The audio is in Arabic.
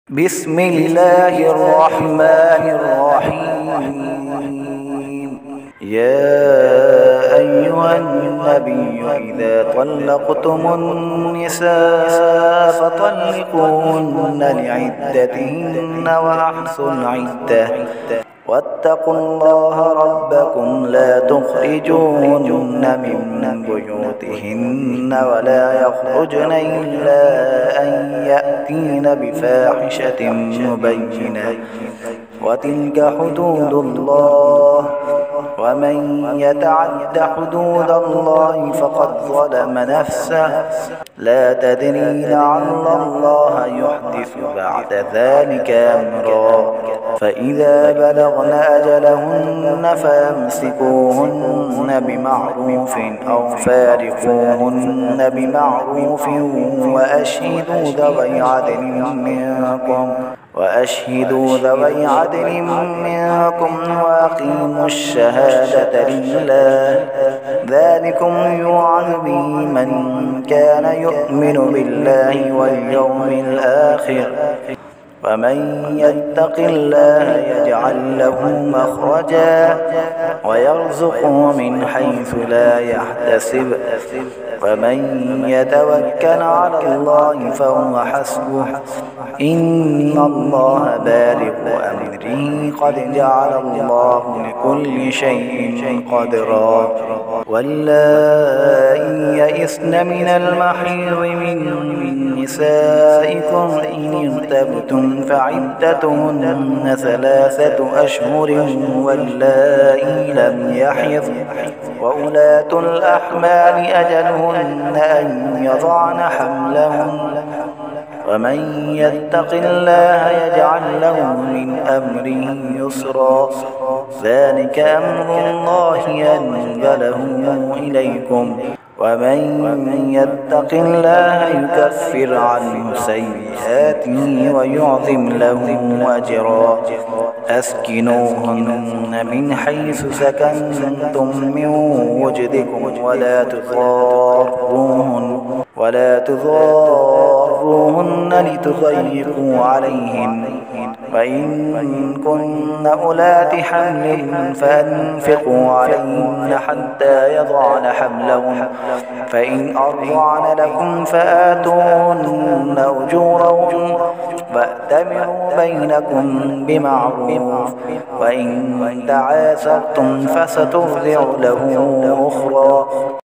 بسم الله الرحمن الرحيم. يا أيها النبي إذا طلقتم النساء فطلقوهن لعدتهن وأحصوا العدة واتقوا الله ربكم لا تخرجوهن من بيوتهن ولا يخرجن إلا أن يأتين بفاحشة مبينة وتلك حدود الله ومن يتعد حدود الله فقد ظلم نفسه لا تدري لعل الله يحدث بعد ذلك أمرا فإذا بلغن أجلهن فأمسكوهن بمعروف أو فارقوهن بمعروف وأشهدوا ذوي عدل منكم وأقيموا الشهادة لله ذلكم يوعظ به من كان يؤمن بالله واليوم الآخر ومن يتق الله يجعل له مخرجا ويرزقه من حيث لا يحتسب ومن يتوكل على الله فهو حسبه إن الله بالغ أمره قد جعل الله لكل شيء قدرا واللائي يئسن من المحيض من نسائكم إن ارتبتم فعدتهن 3 أشهر واللائي لم يحضن وأولاة الأحمال أجلهن أن يضعن حملهن ومن يتق الله يجعل له من أمره يسرا ذلك أمر الله أنزله إليكم ومن يتق الله يكفر عنه سيئاته ويعظم له أجرا أسكنوهن من حيث سكنتم من وجدكم ولا تضاروهن لتضيقوا عليهن وإن كن أولات حمل فأنفقوا عليهن حتى يضعن حملهن فإن أرضعن لكم فآتوهن أجورهن وأتمروا بينكم بمعروف وإن تعاسرتم فسترضع له أخرى